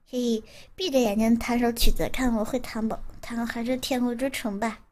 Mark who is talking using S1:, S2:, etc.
S1: 可以闭着眼睛弹首曲子，看我会弹不？弹还是《天空之城》吧。